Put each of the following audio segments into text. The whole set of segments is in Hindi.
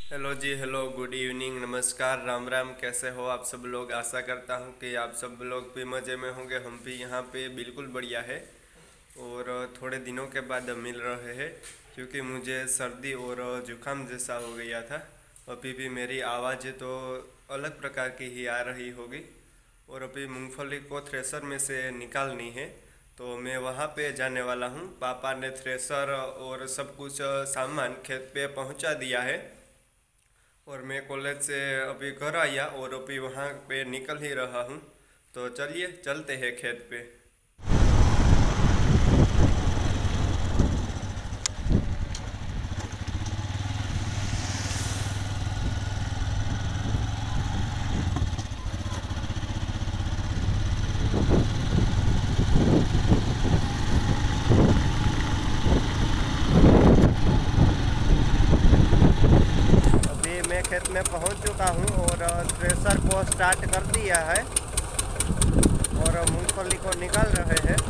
Hello ji, hello, good evening, नमस्कार, राम राम। कैसे हो आप सब लोग? आशा करता हूँ कि आप सब लोग भी मज़े में होंगे। हम भी यहाँ पे बिल्कुल बढ़िया है। और थोड़े दिनों के बाद मिल रहे हैं क्योंकि मुझे सर्दी और जुकाम जैसा हो गया था। अभी भी मेरी आवाज़ तो अलग प्रकार की ही आ रही होगी। और अभी मूंगफली को थ्रेसर में से निकालनी है, तो मैं वहाँ पे जाने वाला हूँ। पापा ने थ्रेसर और सब कुछ सामान खेत पे पहुँचा दिया है। और मैं कॉलेज से अभी घर आया और अभी वहाँ पे निकल ही रहा हूँ। तो चलिए चलते हैं खेत पे। अभी मैं खेत में पहुँच चुका हूँ और थ्रेसर को स्टार्ट कर दिया है और मूंगफली को निकाल रहे हैं।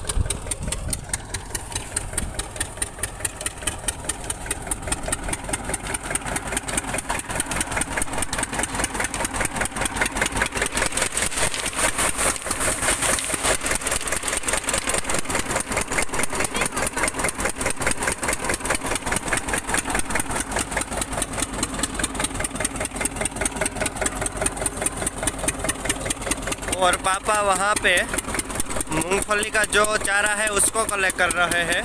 और पापा वहाँ पे मूंगफली का जो चारा है उसको कलेक्ट कर रहे हैं।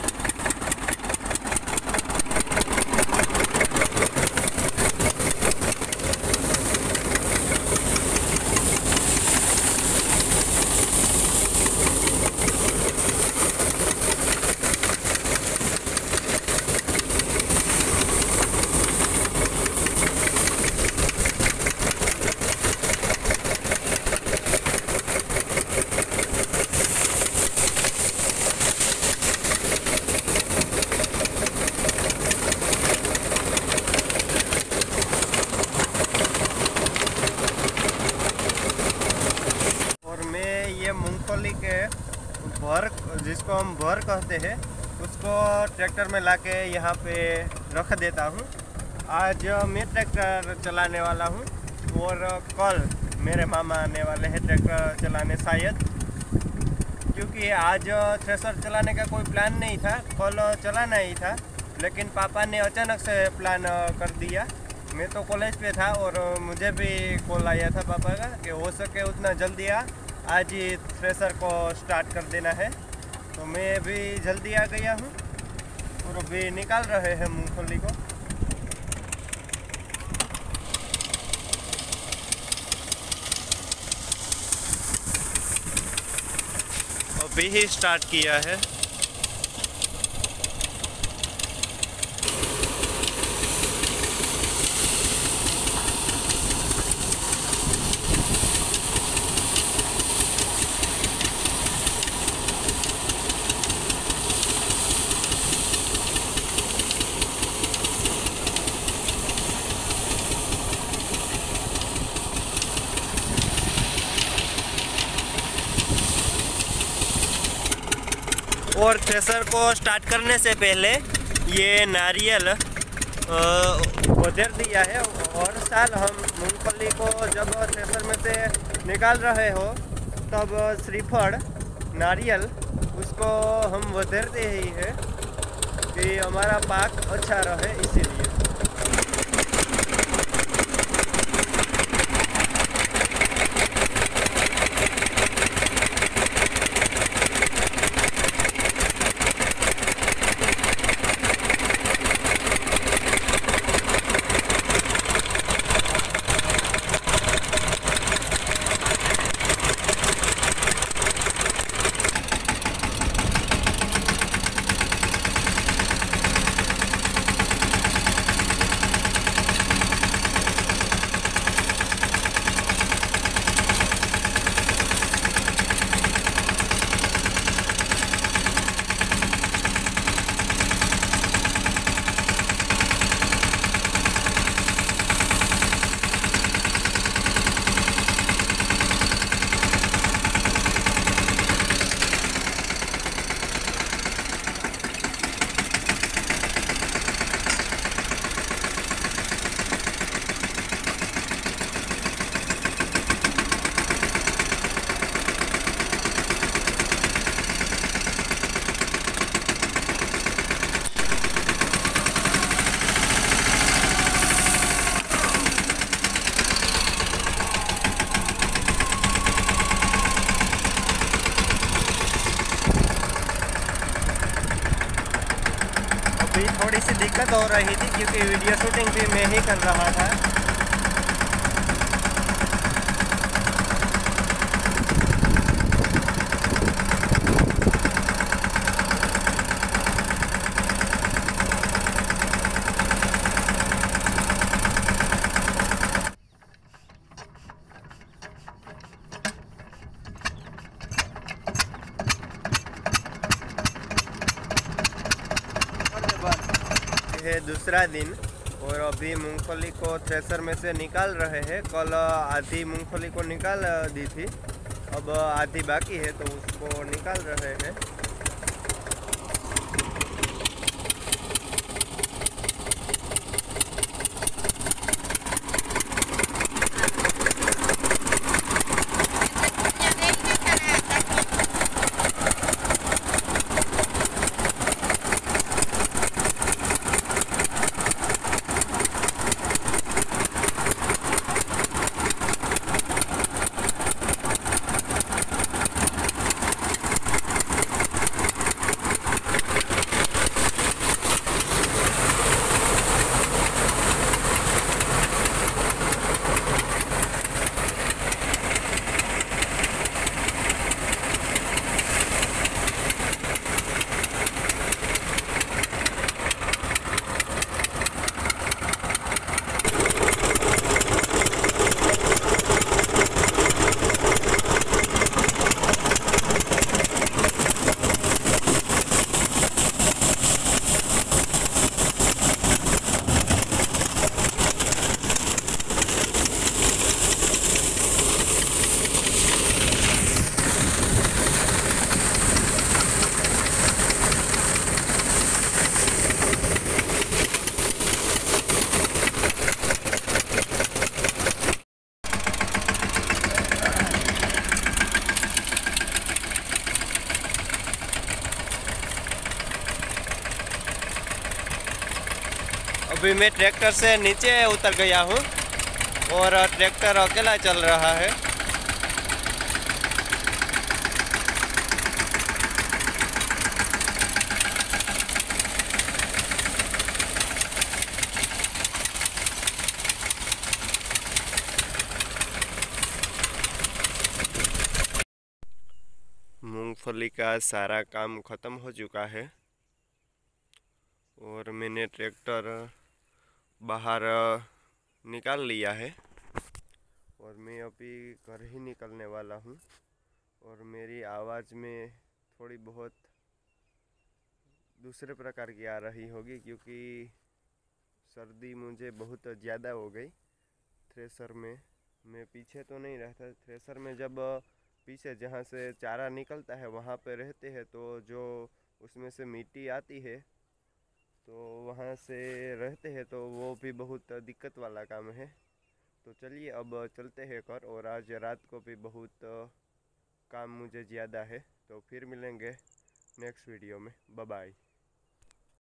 और मैं ये मूंगफली के भर, जिसको हम भर कहते हैं, उसको ट्रैक्टर में लाके यहाँ पे रख देता हूँ। आज मैं ट्रैक्टर चलाने वाला हूँ और कल मेरे मामा आने वाले हैं ट्रैक्टर चलाने शायद, क्योंकि आज थ्रेसर चलाने का कोई प्लान नहीं था, कल चलाना ही था। लेकिन पापा ने अचानक से प्लान कर दिया। मैं तो कॉलेज पे था और मुझे भी कॉल आया था पापा का कि हो सके उतना जल्दी आज ही थ्रेसर को स्टार्ट कर देना है। तो मैं भी जल्दी आ गया हूँ और अभी निकाल रहे हैं मूंगफली को। अभी ही स्टार्ट किया है। और थ्रेसर को स्टार्ट करने से पहले ये नारियल उधेर दिया है। और साल हम मूंगफली को जब थ्रेसर में से निकाल रहे हो तब श्रीफल नारियल उसको हम उधेरते ही है कि हमारा पाक अच्छा रहे, इसीलिए। दिक्कत हो रही थी क्योंकि वीडियो शूटिंग भी मैं ही कर रहा था। है दूसरा दिन और अभी मूंगफली को थ्रेसर में से निकाल रहे हैं। कल आधी मूंगफली को निकाल दी थी, अब आधी बाकी है तो उसको निकाल रहे हैं। अभी मैं ट्रैक्टर से नीचे उतर गया हूँ और ट्रैक्टर अकेला चल रहा है। मूंगफली का सारा काम ख़त्म हो चुका है और मैंने ट्रैक्टर बाहर निकाल लिया है और मैं अभी घर ही निकलने वाला हूँ। और मेरी आवाज़ में थोड़ी बहुत दूसरे प्रकार की आ रही होगी क्योंकि सर्दी मुझे बहुत ज़्यादा हो गई। थ्रेसर में मैं पीछे तो नहीं रहता, थ्रेसर में जब पीछे जहाँ से चारा निकलता है वहाँ पे रहते हैं तो जो उसमें से मिट्टी आती है तो वहाँ से रहते हैं तो वो भी बहुत दिक्कत वाला काम है। तो चलिए अब चलते हैं घर, और आज रात को भी बहुत काम मुझे ज़्यादा है। तो फिर मिलेंगे नेक्स्ट वीडियो में। Bye bye.